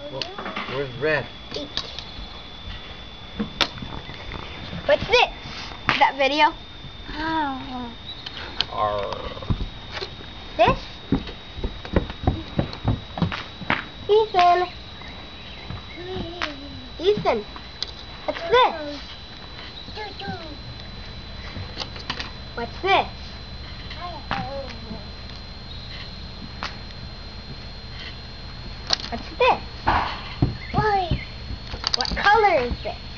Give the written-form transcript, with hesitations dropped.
Well, where's red? What's this? That video? This? Ethan. Ethan. What's this? What's this? What's this? What color is this?